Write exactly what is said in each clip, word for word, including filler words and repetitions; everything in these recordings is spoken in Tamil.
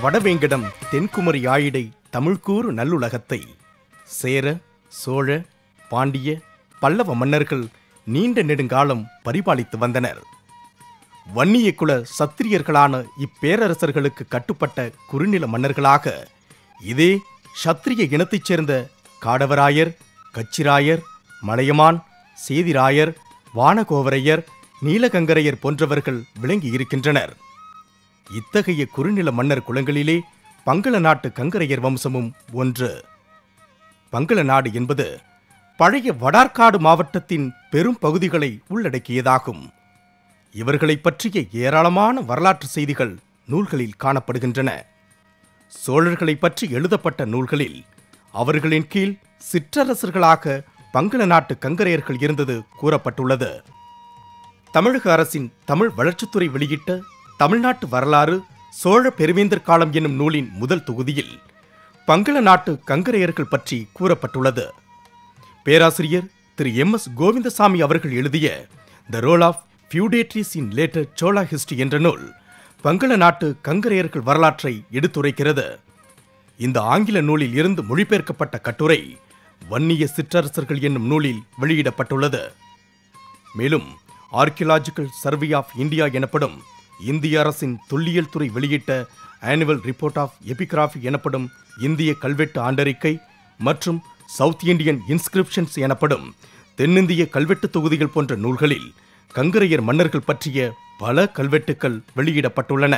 வடவேங்கடம் தென்குமரி ஆயிடை தமிழ்கூறு நல்லுலகத்தை சேர, சோழ, பாண்டிய, பல்லவ மன்னர்கள் நீண்ட நெடுங்காலம் பரிபாலித்து வந்தனர். வன்னிய குல சத்திரியர்களான இப்பேரரசர்களுக்கு கட்டுப்பட்ட குறுநில மன்னர்களாக இதே சத்திரிய இனத்தைச் சேர்ந்த காடவராயர், கச்சிராயர், மலையமான், சேதிராயர், வானகோவரையர், நீலகங்கரையர் போன்றவர்கள் விளங்கியிருக்கின்றனர். இத்தகைய குறுநில மன்னர் குலங்களிலே பங்கள நாட்டு கங்கரையர் வம்சமும் ஒன்று. பங்கள நாடு என்பது பழைய வடார்காடு மாவட்டத்தின் பெரும் பகுதிகளை உள்ளடக்கியதாகும். இவர்களை பற்றிய ஏராளமான வரலாற்று செய்திகள் நூல்களில் காணப்படுகின்றன. சோழர்களை பற்றி எழுதப்பட்ட நூல்களில் அவர்களின் கீழ் சிற்றரசர்களாக பங்கள நாட்டு கங்கரையர்கள் இருந்தது கூறப்பட்டுள்ளது. தமிழக அரசின் தமிழ் வளர்ச்சித்துறை வெளியிட்ட தமிழ்நாட்டு வரலாறு சோழ பெருவேந்தர் காலம் என்னும் நூலின் முதல் தொகுதியில் பங்கள நாட்டு கங்கரையர்கள் பற்றி கூறப்பட்டுள்ளது. பேராசிரியர் திரு எம் எஸ் கோவிந்தசாமி அவர்கள் எழுதிய the role of feudatories in later Chola history என்ற நூல் பங்கள நாட்டு கங்கரையர்கள் வரலாற்றை எடுத்துரைக்கிறது. இந்த ஆங்கில நூலில் இருந்து மொழிபெயர்க்கப்பட்ட கட்டுரை வன்னிய சிற்றரசர்கள் என்னும் நூலில் வெளியிடப்பட்டுள்ளது. மேலும் ஆர்கியலாஜிக்கல் சர்வே ஆஃப் இந்தியா எனப்படும் இந்திய அரசின் தொல்லியல் துறை வெளியிட்ட ஆனுவல் ரிப்போர்ட் ஆஃப் எபிகிராஃபி எனப்படும் இந்திய கல்வெட்டு ஆண்டறிக்கை மற்றும் சவுத் இந்தியன் இன்ஸ்கிரிப்ஷன்ஸ் எனப்படும் தென்னிந்திய கல்வெட்டு தொகுதிகள் போன்ற நூல்களில் கங்கரையர் மன்னர்கள் பற்றிய பல கல்வெட்டுக்கள் வெளியிடப்பட்டுள்ளன.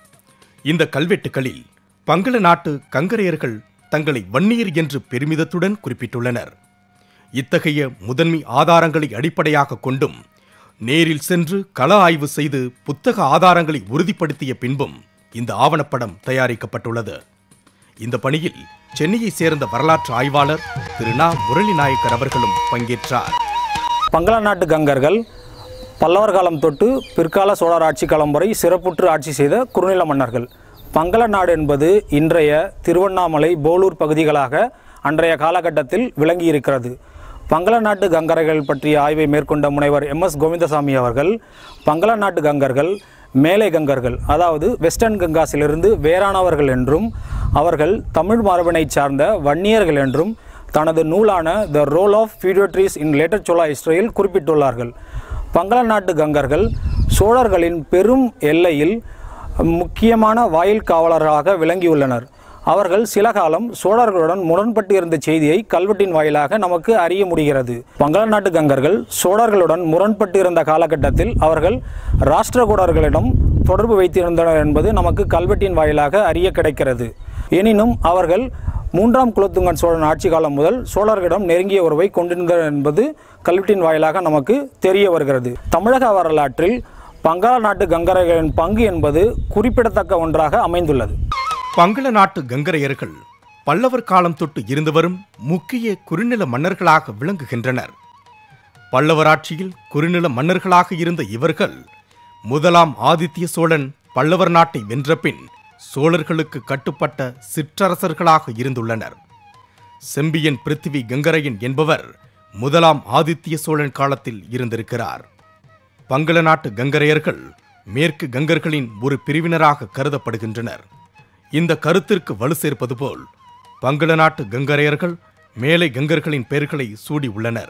இந்த கல்வெட்டுக்களில் பங்கள நாட்டு கங்கரையர்கள் தங்களை வன்னியர் என்று பெருமிதத்துடன் குறிப்பிட்டுள்ளனர். இத்தகைய முதன்மை ஆதாரங்களை அடிப்படையாக கொண்டும் நேரில் சென்று கள ஆய்வு செய்து புத்தக ஆதாரங்களை உறுதிப்படுத்திய பின்பும் இந்த ஆவணப்படம் தயாரிக்கப்பட்டுள்ளது. இந்த பணியில் சென்னையை சேர்ந்த வரலாற்று ஆய்வாளர் திரு நா முரளி நாயக்கர் அவர்களும் பங்கேற்றார். பங்கள நாட்டு கங்கர்கள் பல்லவர் காலம் தொட்டு பிற்கால சோழர் ஆட்சி காலம் வரை சிறப்புற்று ஆட்சி செய்த குறுநில மன்னர்கள். பங்கள நாடு என்பது இன்றைய திருவண்ணாமலை, போலூர் பகுதிகளாக அன்றைய காலகட்டத்தில் விளங்கியிருக்கிறது. பங்கள நாட்டு கங்கரைகள் பற்றிய ஆய்வை மேற்கொண்ட முனைவர் எம் எஸ் கோவிந்தசாமி அவர்கள் பங்கள நாட்டு கங்கர்கள் மேலை கங்கர்கள், அதாவது வெஸ்டர்ன் கங்காஸிலிருந்து வேறானவர்கள் என்றும் அவர்கள் தமிழ் மரபினை சார்ந்த வன்னியர்கள் என்றும் தனது நூலான the role of feudatories in later Chola ஹிஸ்டரியில் குறிப்பிட்டுள்ளார்கள். பங்கள நாட்டு கங்கர்கள் சோழர்களின் பெரும் எல்லையில் முக்கியமான வாயில் காவலர்களாக விளங்கியுள்ளனர். அவர்கள் சில காலம் சோழர்களுடன் முரண்பட்டு இருந்த செய்தியை கல்வெட்டின் வாயிலாக நமக்கு அறிய முடிகிறது. பங்கள நாட்டு கங்கர்கள் சோழர்களுடன் முரண்பட்டு இருந்த காலகட்டத்தில் அவர்கள் ராஷ்டிரகூடர்களிடம் தொடர்பு வைத்திருந்தனர் என்பது நமக்கு கல்வெட்டின் வாயிலாக அறிய கிடைக்கிறது. எனினும் அவர்கள் மூன்றாம் குலோத்துங்கன் சோழன் ஆட்சி காலம் முதல் சோழர்களிடம் நெருங்கிய உறவை கொண்டிருந்தனர் என்பது கல்வெட்டின் வாயிலாக நமக்கு தெரிய வருகிறது. தமிழக வரலாற்றில் பங்கள நாட்டு கங்கரைகளின் பங்கு என்பது குறிப்பிடத்தக்க ஒன்றாக அமைந்துள்ளது. பங்கள நாட்டு கங்கரையர்கள் பல்லவர் காலம் தொட்டு இருந்து வரும் முக்கிய குறுநில மன்னர்களாக விளங்குகின்றனர். பல்லவர் ஆட்சியில் குறுநில மன்னர்களாக இருந்த இவர்கள் முதலாம் ஆதித்ய சோழன் பல்லவர் நாட்டை வென்ற பின் சோழர்களுக்கு கட்டுப்பட்ட சிற்றரசர்களாக இருந்துள்ளனர். செம்பியன் பிருத்திவி கங்கரையன் என்பவர் முதலாம் ஆதித்ய சோழன் காலத்தில் இருந்திருக்கிறார். பங்கள நாட்டு கங்கரையர்கள் மேற்கு கங்கர்களின் ஒரு பிரிவினராக கருதப்படுகின்றனர். இந்த கருத்திற்கு வலு சேர்ப்பது போல் பங்கள நாட்டு கங்கரையர்கள் மேலை கங்கர்களின் பெயர்களை சூடி உள்ளனர்.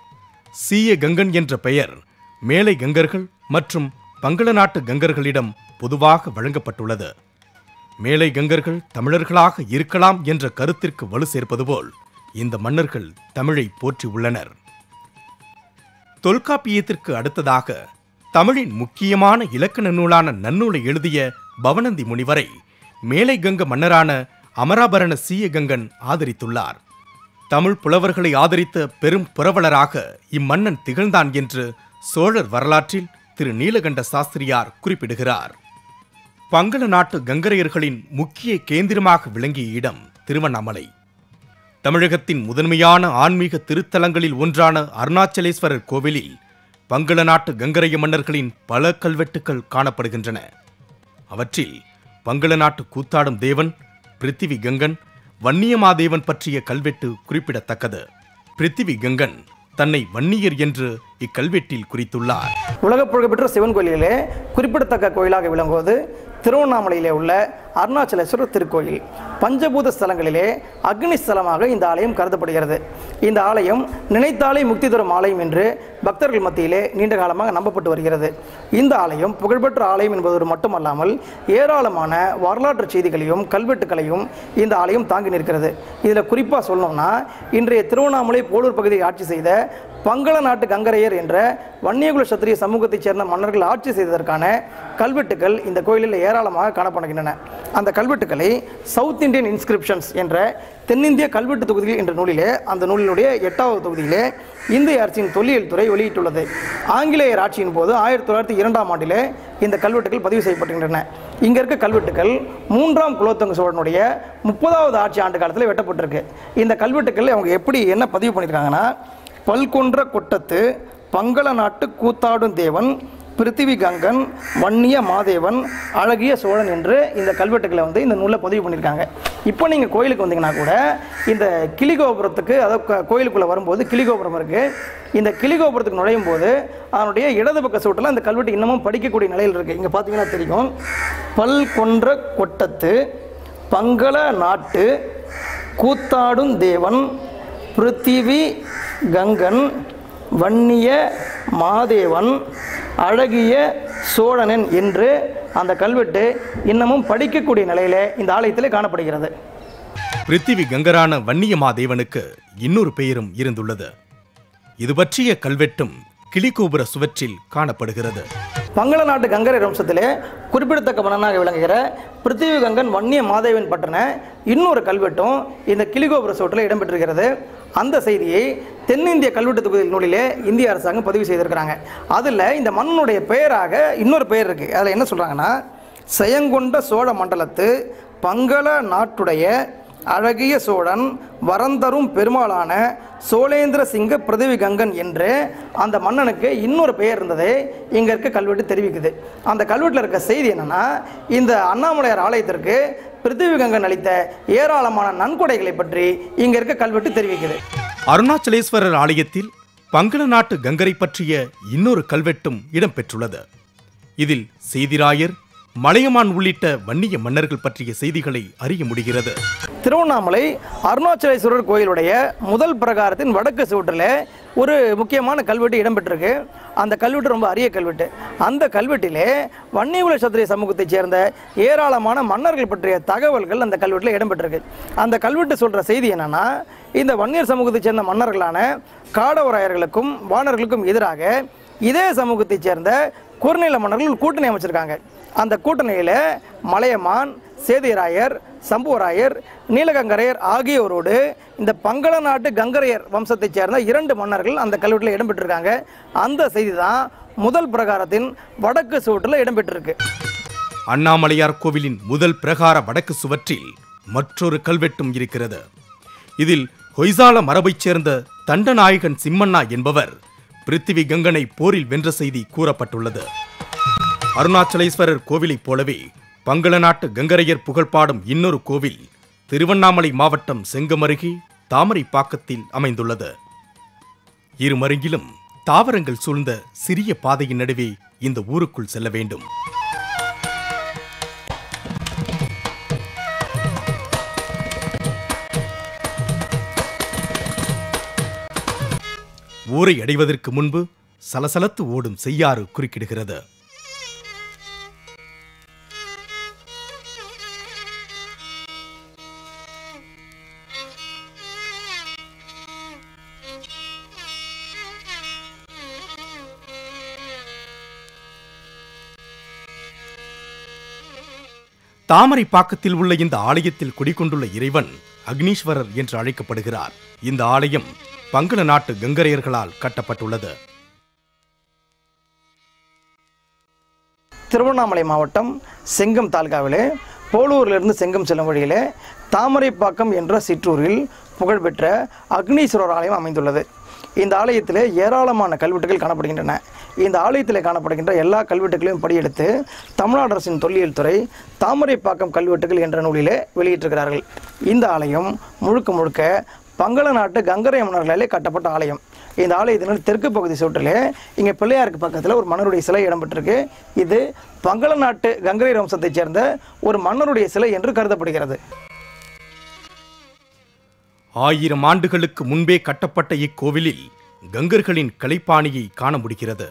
சீய கங்கன் என்ற பெயர் மேலை கங்கர்கள் மற்றும் பங்கள நாட்டு கங்கர்களிடம் பொதுவாக வழங்கப்பட்டுள்ளது. மேலை கங்கர்கள் தமிழர்களாக இருக்கலாம் என்ற கருத்திற்கு வலு சேர்ப்பது போல் இந்த மன்னர்கள் தமிழை போற்றி உள்ளனர். தொல்காப்பியத்திற்கு அடுத்ததாக தமிழின் முக்கியமான இலக்கண நூலான நன்னூலை எழுதிய பவணந்தி முனிவரை மேலை கங்க மன்னரான அமராபரண சீய கங்கன் ஆதரித்துள்ளார். தமிழ் புலவர்களை ஆதரித்த பெரும் புரவலராக இம்மன்னன் திகழ்ந்தான் என்று சோழர் வரலாற்றில் திரு நீலகண்ட சாஸ்திரியார் குறிப்பிடுகிறார். பங்கள நாட்டு கங்கரையர்களின் முக்கிய கேந்திரமாக விளங்கிய இடம் திருவண்ணாமலை. தமிழகத்தின் முதன்மையான ஆன்மீக திருத்தலங்களில் ஒன்றான அருணாச்சலேஸ்வரர் கோவிலில் பங்கள நாட்டு கங்கரைய மன்னர்களின் பல கல்வெட்டுக்கள் காணப்படுகின்றன. அவற்றில் பங்கள நாட்டு கூத்தாடும் தேவன், பிருத்திவி கங்கன், வன்னியமாதேவன் பற்றிய கல்வெட்டு குறிப்பிடத்தக்கது. பிருத்திவி கங்கன் தன்னை வன்னியர் என்று இக்கல்வெட்டில் குறித்துள்ளார். உலக புகழ்பெற்ற சிவன் கோயிலிலே குறிப்பிடத்தக்க கோயிலாக விளங்குவது திருவண்ணாமலையிலே உள்ள அருணாச்சலேஸ்வரர் திருக்கோயில். பஞ்சபூத ஸ்தலங்களிலே அக்னி ஸ்தலமாக இந்த ஆலயம் கருதப்படுகிறது. இந்த ஆலயம் நினைத்தாலே முக்தி தரும் ஆலயம் என்று பக்தர்கள் மத்தியிலே நீண்ட காலமாக நம்பப்பட்டு வருகிறது. இந்த ஆலயம் புகழ்பெற்ற ஆலயம் என்பது மட்டுமல்லாமல் ஏராளமான வரலாற்று செய்திகளையும் கல்வெட்டுகளையும் இந்த ஆலயம் தாங்கி நிற்கிறது. இதில் குறிப்பாக சொல்லணும்னா, இன்றைய திருவண்ணாமலை போலூர் பகுதியை ஆட்சி செய்த பங்கள நாட்டு கங்கரையர் என்ற வன்னியகுல சத்திரிய சமூகத்தைச் சேர்ந்த மன்னர்கள் ஆட்சி செய்ததற்கான கல்வெட்டுகள் இந்த கோயிலில் ஏராளமாக காணப்படுகின்றன. அந்த கல்வெட்டுக்களை சவுத் இந்தியன் இன்ஸ்கிரிப்ஷன்ஸ் என்ற தென்னிந்திய கல்வெட்டு தொகுதிகள் என்ற நூலிலே, அந்த நூலினுடைய எட்டாவது தொகுதியிலே இந்திய அரசின் தொல்லியல் துறை வெளியிட்டுள்ளது. ஆங்கிலேயர் ஆட்சியின் போது ஆயிரத்தி தொள்ளாயிரத்தி இரண்டாம் ஆண்டிலே இந்த கல்வெட்டுகள் பதிவு செய்யப்பட்டுகின்றன. இங்கே இருக்க கல்வெட்டுகள் மூன்றாம் குலோத்துங்க சோழனுடைய முப்பதாவது ஆட்சி ஆண்டு காலத்தில் வெட்டப்பட்டிருக்கு. இந்த கல்வெட்டுகள் அவங்க எப்படி என்ன பதிவு பண்ணியிருக்காங்கன்னா, பல்கொன்ற கொட்டத்து பங்கள நாட்டு கூத்தாடும் தேவன் பிருத்திவி கங்கன் வன்னிய மாதேவன் அழகிய சோழன் என்று இந்த கல்வெட்டுகளை வந்து இந்த நூலில் பதிவு பண்ணியிருக்காங்க. இப்போ நீங்கள் கோயிலுக்கு வந்தீங்கன்னா கூட இந்த கிளிகோபுரத்துக்கு, அதாவது கோயிலுக்குள்ளே வரும்போது கிளிகோபுரம் இருக்குது. இந்த கிளிகோபுரத்துக்கு நுழையும் போது அதனுடைய இடது பக்க சூட்டில் அந்த கல்வெட்டு இன்னமும் படிக்கக்கூடிய நிலையில் இருக்குது. இங்கே பார்த்தீங்கன்னா தெரியும், பல் கொன்ற கொட்டத்து பங்கள நாட்டு கூத்தாடும் தேவன் பிருத்திவி கங்கன் வன்னிய மாதேவன் அழகிய சோழனன் என்று அந்த கல்வெட்டு இன்னமும் படிக்கக்கூடிய நிலையிலே இந்த ஆலயத்திலே காணப்படுகிறது. பிருத்திவி கங்கரான வன்னிய மாதேவனுக்கு இன்னொரு பெயரும் இருந்துள்ளது. இது பற்றிய கல்வெட்டும் கிளிகோபுர சுவற்றில் காணப்படுகிறது. பங்கள நாட்டு கங்கரை வம்சத்திலே குறிப்பிடத்தக்க மன்னனாக விளங்குகிற பிருத்திவி கங்கன் வன்னிய மாதேவன் பற்றின இன்னொரு கல்வெட்டும் இந்த கிளிகோபுர சுவற்றில் இடம்பெற்றிருக்கிறது. அந்த செய்தியை தென்னிந்திய கல்வெட்டு தொகுதி நூலிலே இந்திய அரசாங்கம் பதிவு செய்திருக்கிறாங்க. அதில் இந்த மன்னனுடைய பெயராக இன்னொரு பெயர் இருக்குது. அதில் என்ன சொல்கிறாங்கன்னா, செயங்கொண்ட சோழ மண்டலத்து பங்கள நாட்டுடைய அழகிய சோழன் வரந்தரும் பெருமாளான சோழேந்திர சிங்க பிருத்திவி கங்கன் என்று அந்த மன்னனுக்கு இன்னொரு பெயர் இருந்ததை இங்கே இருக்க கல்வெட்டு தெரிவிக்குது. அந்த கல்வெட்டில் இருக்க செய்தி என்னென்னா, இந்த அண்ணாமலையார் ஆலயத்திற்கு பிருத்திவி கங்கன் அளித்த ஏராளமான நன்கொடைகளை பற்றி இங்கே இருக்க கல்வெட்டு தெரிவிக்குது. அருணாச்சலேஸ்வரர் ஆலயத்தில் பங்கள நாட்டு கங்கரை பற்றிய இன்னொரு கல்வெட்டும் இடம்பெற்றுள்ளது. இதில் சேதிராயர், மலையமான் உள்ளிட்ட வன்னிய மன்னர்கள் பற்றிய செய்திகளை அறிய முடிகிறது. திருவண்ணாமலை அருணாச்சலேஸ்வரர் கோயிலுடைய முதல் பிரகாரத்தின் வடக்கு சுவற்றில் ஒரு முக்கியமான கல்வெட்டு இடம்பெற்றிருக்கு. அந்த கல்வெட்டு ரொம்ப அரிய கல்வெட்டு. அந்த கல்வெட்டிலே வன்னியகுல சத்திரிய சமூகத்தைச் சேர்ந்த ஏராளமான மன்னர்கள் பற்றிய தகவல்கள் அந்த கல்வெட்டில் இடம்பெற்றிருக்கு. அந்த கல்வெட்டு சொல்கிற செய்தி என்னென்னா, இந்த வன்னியர் சமூகத்தைச் சேர்ந்த மன்னர்களான காடவராயர்களுக்கும் வானர்களுக்கும் எதிராக இதே சமூகத்தைச் சேர்ந்த குறுநில மன்னர்கள் கூட்டணி அமைச்சிருக்காங்க. அந்த கூட்டணியில் மலையமான், சேதிராயர், சம்புவராயர், நீலகங்கரையர் ஆகியோரோடு இந்த பங்கள நாட்டு கங்கரையர் வம்சத்தைச் சேர்ந்த இரண்டு மன்னர்கள் அந்த கல்வெட்டில் இடம்பெற்றிருக்காங்க. அந்த செய்தி தான் முதல் பிரகாரத்தின் வடக்கு சுவற்றில் இடம்பெற்றிருக்கு. அண்ணாமலையார் கோவிலின் முதல் பிரகார வடக்கு சுவற்றில் மற்றொரு கல்வெட்டும் இருக்கிறது. இதில் ஹொய்சால மரபைச் சேர்ந்த தண்டநாயகன் சிம்மண்ணா என்பவர் பிருத்திவி கங்கனை போரில் வென்ற செய்தி கூறப்பட்டுள்ளது. அருணாச்சலேஸ்வரர் கோவிலைப் போலவே பங்கள நாட்டு கங்கரையர் புகழ்பாடும் இன்னொரு கோவில் திருவண்ணாமலை மாவட்டம் செங்கம் அருகே தாமரைப்பாக்கத்தில் அமைந்துள்ளது. இருமருங்கிலும் தாவரங்கள் சூழ்ந்த சிறிய பாதையின் நடுவே இந்த ஊருக்குள் செல்ல வேண்டும். ஊரை அடைவதற்கு முன்பு சலசலத்து ஓடும் செய்யாறு குறுக்கிடுகிறது. தாமரைப்பாக்கத்தில் உள்ள இந்த ஆலயத்தில் குடிகொண்டுள்ள இறைவன் அக்னீஸ்வரர் என்று அழைக்கப்படுகிறார். இந்த ஆலயம் பங்கள நாட்டு கங்கரையர்களால் கட்டப்பட்டுள்ளது. திருவண்ணாமலை மாவட்டம் செங்கம் தாலுகாவிலே போலூரிலிருந்து செங்கம் செல்லும் வழியிலே தாமரைப்பாக்கம் என்ற சிற்றூரில் புகழ்பெற்ற அக்னீஸ்வரர் ஆலயம் அமைந்துள்ளது. இந்த ஆலயத்தில் ஏராளமான கல்வெட்டுகள் காணப்படுகின்றன. இந்த ஆலயத்தில் காணப்படுகின்ற எல்லா கல்வெட்டுகளையும் படியெடுத்து தமிழ்நாடு அரசின் தொல்லியல் துறை தாமரைப்பாக்கம் கல்வெட்டுகள் என்ற நூலிலே வெளியிட்டிருக்கிறார்கள். இந்த ஆலயம் முழுக்க முழுக்க பங்கள நாட்டு கங்கரை மன்னர்களாலே கட்டப்பட்ட ஆலயம். இந்த ஆலயத்தின் தெற்கு பகுதி சுற்றிலே இங்கே பிள்ளையாருக்கு பக்கத்தில் ஒரு மன்னருடைய சிலை இடம்பெற்றிருக்கு. இது பங்கள நாட்டு கங்கரையர் வம்சத்தைச் சேர்ந்த ஒரு மன்னருடைய சிலை என்று கருதப்படுகிறது. ஆயிரம் ஆண்டுகளுக்கு முன்பே கட்டப்பட்ட இக்கோவிலில் கங்கர்களின் கலைப்பாணியை காண முடிகிறது.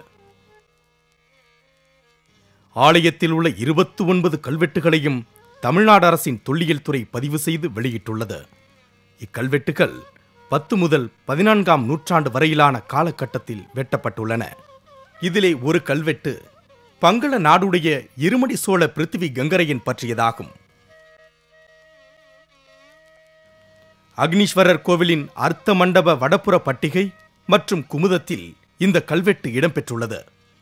ஆலயத்தில் உள்ள இருபத்தி ஒன்பது கல்வெட்டுகளையும் தமிழ்நாடு அரசின் தொல்லியல் துறை பதிவு செய்து வெளியிட்டுள்ளது. இக்கல்வெட்டுகள் பத்து முதல் பதினான்காம் நூற்றாண்டு வரையிலான காலகட்டத்தில் வெட்டப்பட்டுள்ளன. இதிலே ஒரு கல்வெட்டு பங்கள நாடுடைய இருமடி சோழ பிருத்திவி கங்கரையன் பற்றியதாகும். அக்னீஸ்வரர் கோவிலின் அர்த்த மண்டப வடப்புற பட்டிகை மற்றும் குமுதத்தில் இந்த கல்வெட்டு இடம்பெற்றுள்ளது.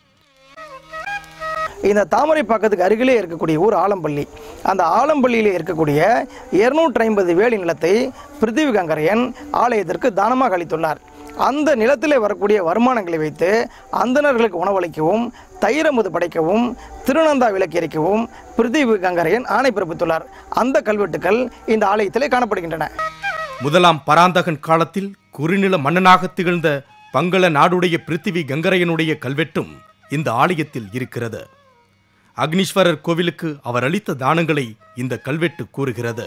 இந்த தாமரை பாக்கத்துக்கு அருகிலே இருக்கக்கூடிய ஊர் ஆலம்பள்ளி. அந்த ஆலம்பள்ளியிலே இருக்கக்கூடிய இருநூற்றி ஐம்பது வேலி நிலத்தை பிருத்திவி கங்கரையன் ஆலயத்திற்கு தானமாக அளித்துள்ளார். அந்த நிலத்திலே வரக்கூடிய வருமானங்களை வைத்து அந்தணர்களுக்கு உணவளிக்கவும், தைரமுது படைக்கவும், திருநந்தா விளக்கரிக்கவும் பிருத்திவி கங்கரையன் ஆணை பிறப்பித்துள்ளார். அந்த கல்வெட்டுக்கள் இந்த ஆலயத்திலே காணப்படுகின்றன. முதலாம் பராந்தகன் காலத்தில் குறுநில மன்னனாக திகழ்ந்த பங்கள நாடுடைய பிருத்திவி கங்கரையனுடைய கல்வெட்டும் இந்த ஆலயத்தில் இருக்கிறது. அக்னீஸ்வரர் கோவிலுக்கு அவர் அளித்த தானங்களை இந்த கல்வெட்டு கூறுகிறது.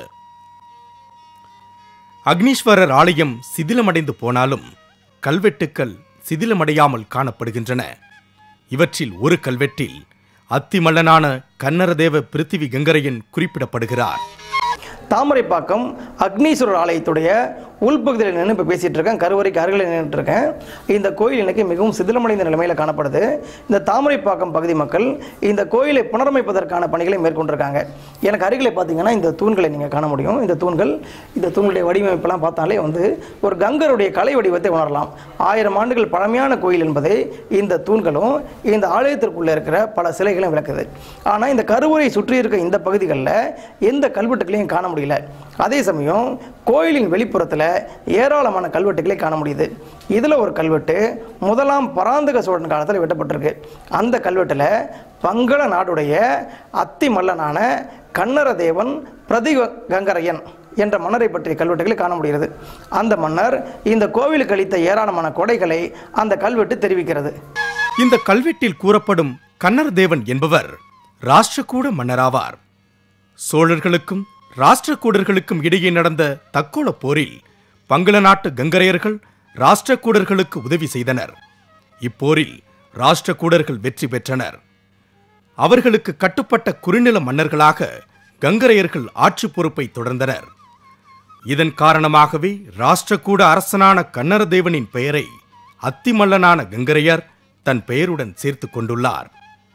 அக்னீஸ்வரர் ஆலயம் சிதிலமடைந்து போனாலும் கல்வெட்டுக்கள் சிதிலமடையாமல் காணப்படுகின்றன. இவற்றில் ஒரு கல்வெட்டில் அத்திமல்லனான கன்னரதேவ பிருத்திவி கங்கரையன் குறிப்பிடப்படுகிறார். தாமரைப்பாக்கம் அக்னீஸ்வரர் ஆலயத்துடைய உள்பகுதியில் நின்று இப்போ பேசிகிட்டு இருக்கேன். கருவறைக்கு அருகில் நின்றுட்டு இருக்கேன். இந்த கோயில் இன்னைக்கு மிகவும் சிதிலமடைந்த நிலைமையில் காணப்படுது. இந்த தாமரைப்பாக்கம் பகுதி மக்கள் இந்த கோயிலை புனரமைப்பதற்கான பணிகளை மேற்கொண்டிருக்காங்க. எனக்கு அருகில் பார்த்தீங்கன்னா இந்த தூண்களை நீங்கள் காண முடியும். இந்த தூண்கள் இந்த தூண்களுடைய வடிவமைப்பெல்லாம் பார்த்தாலே வந்து ஒரு கங்கருடைய கலை வடிவத்தை உணரலாம். ஆயிரம் ஆண்டுகள் பழமையான கோயில் என்பதை இந்த தூண்களும் இந்த ஆலயத்திற்குள்ளே இருக்கிற பல சிலைகளும் விளக்குது. ஆனால் இந்த கருவறை சுற்றி இருக்க இந்த பகுதிகளில் எந்த கல்வெட்டுகளையும் காண முடியல. அதே சமயம் கோயிலின் வெளிப்புறத்தில் ஏராளமான கல்வெட்டுகளை காண முடியுது. இதில் ஒரு கல்வெட்டு முதலாம் பராந்தக சோழன் காலத்தில் வெட்டப்பட்டிருக்கு. அந்த கல்வெட்டில் பங்கள நாடுடைய அத்தி மல்லனான கன்னரதேவன் பிரதி கங்கரையன் என்ற மன்னரை பற்றிய கல்வெட்டுகளை காண முடிகிறது. அந்த மன்னர் இந்த கோவிலுக்கு அளித்த ஏராளமான கொடைகளை அந்த கல்வெட்டு தெரிவிக்கிறது. இந்த கல்வெட்டில் கூறப்படும் கன்னரதேவன் என்பவர் ராஷ்டிரகூட மன்னராவார். சோழர்களுக்கும் ராஷ்டிரகூடர்களுக்கும் இடையே நடந்த தக்கோல போரில் பங்கள நாட்டு கங்கரையர்கள் ராஷ்டிரகூடர்களுக்கு உதவி செய்தனர். இப்போரில் ராஷ்டிரகூடர்கள் வெற்றி பெற்றனர். அவர்களுக்கு கட்டுப்பட்ட குறுநில மன்னர்களாக கங்கரையர்கள் ஆட்சி பொறுப்பை தொடர்ந்தனர். இதன் காரணமாகவே ராஷ்டிரகூட அரசனான கன்னரதேவனின் பெயரை அத்திமல்லனான கங்கரையர் தன் பெயருடன் சேர்த்து கொண்டுள்ளார்.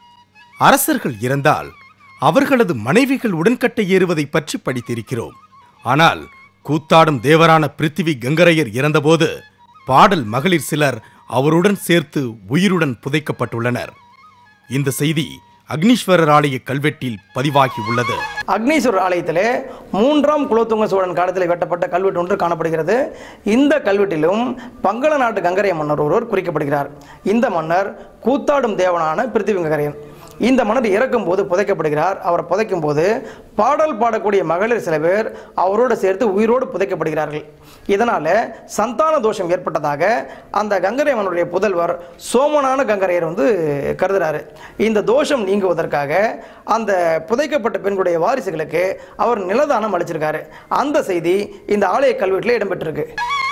அரசர்கள் இறந்தால் அவர்களது மனைவிகள் உடன்கட்டை ஏறுவதை பற்றி படித்திருக்கிறோம். ஆனால் கூத்தாடும் தேவரான பிருத்திவி கங்கரையர் இறந்தபோது பாடல் மகளிர் சிலர் அவருடன் சேர்த்து உயிருடன் புதைக்கப்பட்டுள்ளனர். இந்த செய்தி அக்னீஸ்வரர் ஆலய கல்வெட்டில் பதிவாகி உள்ளது. அக்னீஸ்வரர் ஆலயத்திலே மூன்றாம் குலோத்துங்க சோழன் காலத்தில் வெட்டப்பட்ட கல்வெட்டு ஒன்று காணப்படுகிறது. இந்த கல்வெட்டிலும் பங்கள நாட்டு கங்கரைய மன்னர் ஒருவர் குறிக்கப்படுகிறார். இந்த மன்னர் கூத்தாடும் தேவனான பிருத்திவி கங்கரையன். இந்த மன்னர் இறக்கும் போது புதைக்கப்படுகிறார். அவரை புதைக்கும் போது பாடல் பாடக்கூடிய மகளிர் சில பேர் அவரோடு சேர்த்து உயிரோடு புதைக்கப்படுகிறார்கள். இதனால சந்தான தோஷம் ஏற்பட்டதாக அந்த கங்கரை மன்னருடைய புதல்வர் சோமனான கங்கரையர் வந்து கருதுறாரு. இந்த தோஷம் நீங்குவதற்காக அந்த புதைக்கப்பட்ட பெண்களுடைய வாரிசுகளுக்கு அவர் நிலதானம் அளிச்சிருக்காரு. அந்த செய்தி இந்த ஆலய கல்வெட்டில் இடம்பெற்றிருக்கு.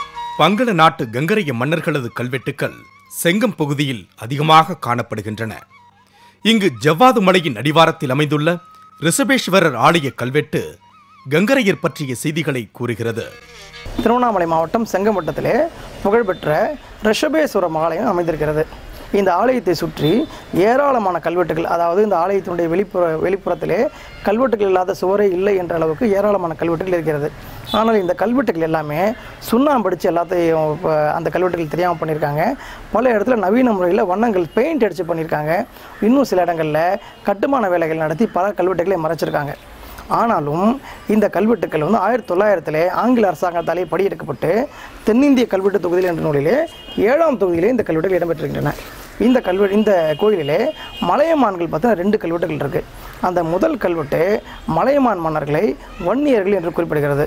பங்கள நாட்டு கங்கரைய மன்னர்களது கல்வெட்டுக்கள் செங்கம் பகுதியில் அதிகமாக காணப்படுகின்றன. இங்கு ஜவ்வாது மலையின் அடிவாரத்தில் அமைந்துள்ள ரிஷபேஸ்வரர் ஆலய கல்வெட்டு கங்கரையர் பற்றிய செய்திகளை கூறுகிறது. திருவண்ணாமலை மாவட்டம் செங்கம் வட்டத்திலே புகழ்பெற்ற ரிஷபேஸ்வரர் ஆலயம் அமைந்திருக்கிறது. இந்த ஆலயத்தை சுற்றி ஏராளமான கல்வெட்டுகள், அதாவது இந்த ஆலயத்தினுடைய வெளிப்புற வெளிப்புறத்திலே கல்வெட்டுகள் இல்லாத சுவரே இல்லை என்ற அளவுக்கு ஏராளமான கல்வெட்டுகள் இருக்கிறது. ஆனால் இந்த கல்வெட்டுகள் எல்லாமே சுண்ணாம்படிச்சு எல்லாத்தையும் அந்த கல்வெட்டுகள் தெரியாமல் பண்ணியிருக்காங்க. பல இடத்துல நவீன முறையில் வண்ணங்கள் பெயிண்ட் அடித்து பண்ணியிருக்காங்க. இன்னும் சில இடங்களில் கட்டுமான வேலைகள் நடத்தி பல கல்வெட்டுகளை மறைச்சிருக்காங்க. ஆனாலும் இந்த கல்வெட்டுக்கள் வந்து ஆயிரத்தி தொள்ளாயிரத்திலே ஆங்கில அரசாங்கத்தாலே படியெடுக்கப்பட்டு தென்னிந்திய கல்வெட்டு தொகுதியில் என்ற நூலிலே ஏழாம் தொகுதியிலே இந்த கல்வெட்டுகள் இடம்பெற்றிருக்கின்றன. இந்த கல்வெட்டு இந்த கோயிலிலே மலையமான்கள் பார்த்தா ரெண்டு கல்வெட்டுகள் இருக்குது. அந்த முதல் கல்வெட்டு மலையமான் மன்னர்களை வன்னியர்கள் என்று குறிப்பிடுகிறது.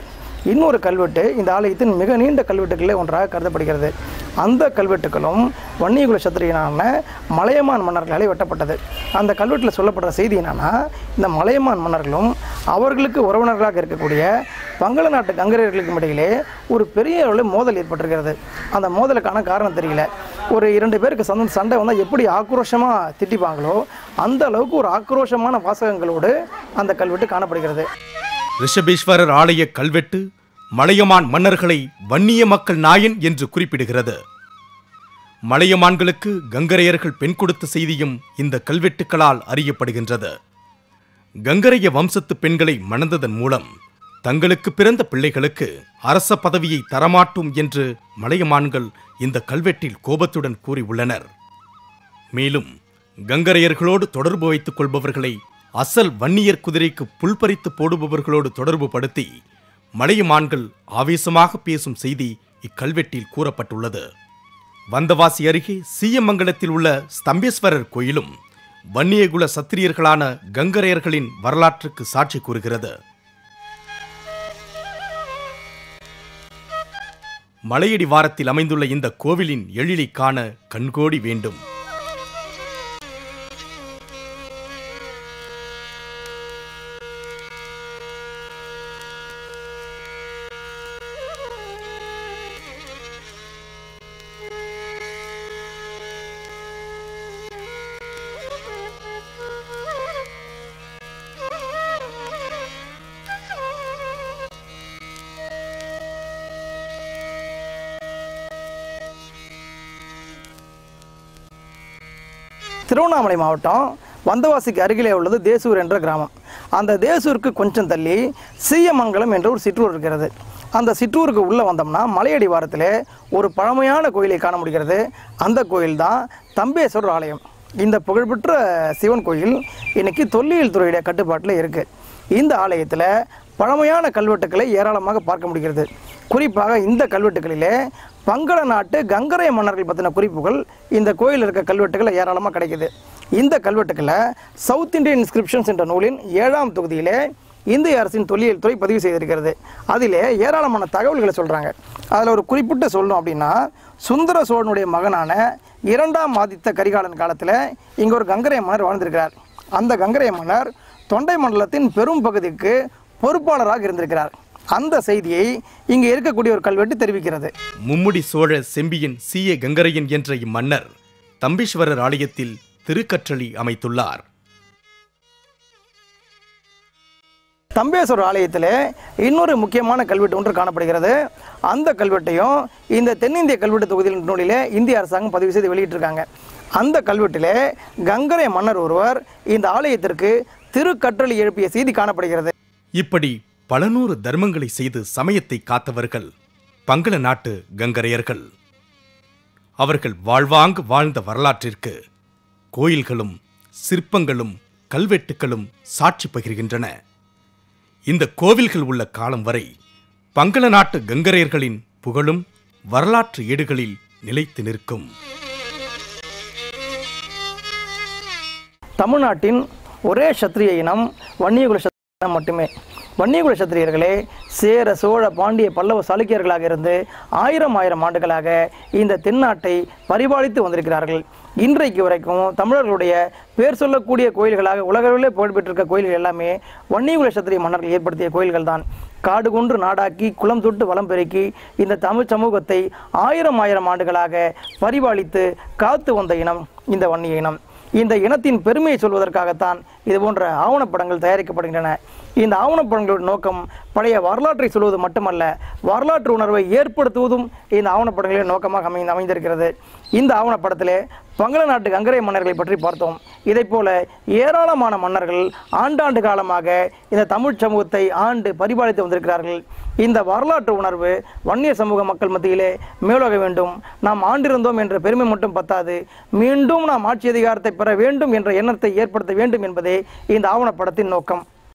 இன்னொரு கல்வெட்டு இந்த ஆலயத்தின் மிக நீண்ட கல்வெட்டுகளில் ஒன்றாக கருதப்படுகிறது. அந்த கல்வெட்டுகளும் வன்னியகுல சத்திரியனான மலையமான் மன்னர்களாலே வெட்டப்பட்டது. அந்த கல்வெட்டில் சொல்லப்படுற செய்தி என்னன்னா, இந்த மலையமான் மன்னர்களும் அவர்களுக்கு உறவினர்களாக இருக்கக்கூடிய பங்கள நாட்டு கங்கரையர்களுக்கும் இடையிலே ஒரு பெரிய அளவில் மோதல் ஏற்பட்டிருக்கிறது. அந்த மோதலுக்கான காரணம் தெரியல. ஒரு இரண்டு பேருக்கு சந்த சண்டை வந்தால் எப்படி ஆக்ரோஷமாக திட்டிப்பாங்களோ அந்த அளவுக்கு ஒரு ஆக்ரோஷமான வாசகங்களோடு அந்த கல்வெட்டு காணப்படுகிறது. ரிஷபேஸ்வரர் ஆலய கல்வெட்டு மலையமான் மன்னர்களை வன்னிய மக்கள் நாயன் என்று குறிப்பிடுகிறது. மலையமான்களுக்கு கங்கரையர்கள் பெண் கொடுத்த செய்தியும் இந்த கல்வெட்டுக்களால் அறியப்படுகின்றது. கங்கரைய வம்சத்து பெண்களை மணந்ததன் மூலம் தங்களுக்கு பிறந்த பிள்ளைகளுக்கு அரச பதவியை தரமாட்டோம் என்று மலையமான்கள் இந்த கல்வெட்டில் கோபத்துடன் கூறியுள்ளனர். மேலும் கங்கரையர்களோடு தொடர்பு வைத்துக் கொள்பவர்களை அசல் வன்னியர் குதிரைக்கு புல்பறித்து போடுபவர்களோடு தொடர்பு படுத்தி மலையமான்கள் ஆவேசமாக பேசும் செய்தி இக்கல்வெட்டில் கூறப்பட்டுள்ளது. வந்தவாசி அருகே சீயமங்கலத்தில் உள்ள ஸ்தம்பேஸ்வரர் கோயிலும் வன்னியகுல சத்திரியர்களான கங்கரையர்களின் வரலாற்றுக்கு சாட்சி கூறுகிறது. மலையடி வாரத்தில் அமைந்துள்ள இந்த கோவிலின் எழிலை காண கண்கோடி வேண்டும். திருவண்ணாமலை மாவட்டம் வந்தவாசிக்கு அருகிலே உள்ளது தேசூர் என்ற கிராமம். அந்த தேசூருக்கு கொஞ்சம் தள்ளி சீயமங்கலம் என்ற ஒரு சிற்றூர் இருக்கிறது. அந்த சிற்றூருக்கு உள்ளே வந்தோம்னா மலையடி வாரத்தில் ஒரு பழமையான கோயிலை காண முடிகிறது. அந்த கோயில் தான் தம்பேஸ்வரர் ஆலயம். இந்த புகழ்பெற்ற சிவன் கோயில் இன்னைக்கு தொல்லியல் துறையுடைய கட்டுப்பாட்டில் இருக்குது. இந்த ஆலயத்தில் பழமையான கல்வெட்டுக்களை ஏராளமாக பார்க்க முடிகிறது. குறிப்பாக இந்த கல்வெட்டுகளிலே பங்கள நாட்டு கங்கரைய மன்னர்கள் பற்றின குறிப்புகள் இந்த கோயிலில் இருக்க கல்வெட்டுகள் ஏராளமாக கிடைக்குது. இந்த கல்வெட்டுக்களை சவுத் இந்தியன் இன்ஸ்கிரிப்ஷன்ஸ் என்ற நூலின் ஏழாம் தொகுதியிலே இந்திய அரசின் தொல்லியல் துறை பதிவு செய்திருக்கிறது. அதிலே ஏராளமான தகவல்களை சொல்கிறாங்க. அதில் ஒரு குறிப்பிட்டு சொல்லணும் அப்படின்னா, சுந்தர சோழனுடைய மகனான இரண்டாம் ஆதித்த கரிகாலன் காலத்தில் இங்கே ஒரு கங்கரைய மன்னர் வாழ்ந்திருக்கிறார். அந்த கங்கரைய மன்னர் தொண்டை மண்டலத்தின் பெரும் பகுதிக்கு பொறுப்பாளராக இருந்திருக்கிறார். அந்த செய்தியை இங்கே இருக்கக்கூடிய ஒரு கல்வெட்டு தெரிவிக்கிறது. மும்முடி சோழ செம்பியன் சீய கங்கரையன் என்ற இம்மன்னர் தம்பீஸ்வரர் ஆலயத்தில் திருக்கற்றளி அமைத்துள்ளார். தம்பேஸ்வரர் ஆலயத்தில் இன்னொரு முக்கியமான கல்வெட்டு ஒன்று காணப்படுகிறது. அந்த கல்வெட்டையும் இந்த தென்னிந்திய கல்வெட்டு தொகுதியின் நூலிலே இந்திய அரசாங்கம் பதிவு செய்து வெளியிட்டிருக்காங்க. அந்த கல்வெட்டிலே கங்கரை மன்னர் ஒருவர் இந்த ஆலயத்திற்கு திருக்கற்றளி எழுப்பிய செய்தி காணப்படுகிறது. இப்படி பல நூறு தர்மங்களை செய்து சமயத்தை காத்தவர்கள் பங்கள நாட்டு கங்கரையர்கள். அவர்கள் வாழ்வாங்கு வாழ்ந்த வரலாற்றிற்கு கோயில்களும் சிற்பங்களும் கல்வெட்டுகளும் சாட்சி பகிர்கின்றன. இந்த கோவில்கள் உள்ள காலம் வரை பங்கள நாட்டு கங்கரையர்களின் புகழும் வரலாற்று ஏடுகளில் நிலைத்து நிற்கும். தமிழ்நாட்டின் ஒரே சத்திரிய இனம் வன்னியகுல சத்திரியம் மட்டுமே. வன்னியகுல சத்திரியர்களே சேர சோழ பாண்டிய பல்லவ சாளுக்கியர்களாக இருந்து ஆயிரம் ஆயிரம் ஆண்டுகளாக இந்த தென்னாட்டை பரிபாலித்து வந்திருக்கிறார்கள். இன்றைக்கு வரைக்கும் தமிழர்களுடைய பேர் சொல்லக்கூடிய கோயில்களாக உலகளவிலே புகழ்பெற்றிருக்க கோயில்கள் எல்லாமே வன்னியகுல சத்திரிய மன்னர்கள் ஏற்படுத்திய கோயில்கள் தான். காடு கொன்று நாடாக்கி குளம் தொட்டு வளம் பெருக்கி இந்த தமிழ் சமூகத்தை ஆயிரம் ஆயிரம் ஆண்டுகளாக பரிபாலித்து காத்து வந்த இனம் இந்த வன்னிய இனம். இந்த இனத்தின் பெருமையை சொல்வதற்காகத்தான் இது போன்ற ஆவணப்படங்கள் தயாரிக்கப்படுகின்றன. இந்த ஆவணப்படங்களோட நோக்கம் பழைய வரலாற்றை சொல்வது மட்டுமல்ல, வரலாற்று உணர்வை ஏற்படுத்துவதும் இந்த ஆவணப்படங்களின் நோக்கமாக அமை அமைந்திருக்கிறது. இந்த ஆவணப்படத்திலே பங்கள நாட்டு கங்கரை மன்னர்களை பற்றி பார்த்தோம். இதை போல ஏராளமான மன்னர்கள் ஆண்டாண்டு காலமாக இந்த தமிழ் சமூகத்தை ஆண்டு பரிபாலித்து வந்திருக்கிறார்கள். இந்த வரலாற்று உணர்வு வன்னிய சமூக மக்கள் மத்தியிலே மேலோக வேண்டும். நாம் ஆண்டிருந்தோம் என்ற பெருமை மட்டும் பத்தாது, மீண்டும் நாம் ஆட்சி அதிகாரத்தை பெற வேண்டும் என்ற எண்ணத்தை ஏற்படுத்த வேண்டும் என்பதே இந்த ஆவணப்படத்தின் நோக்கம்.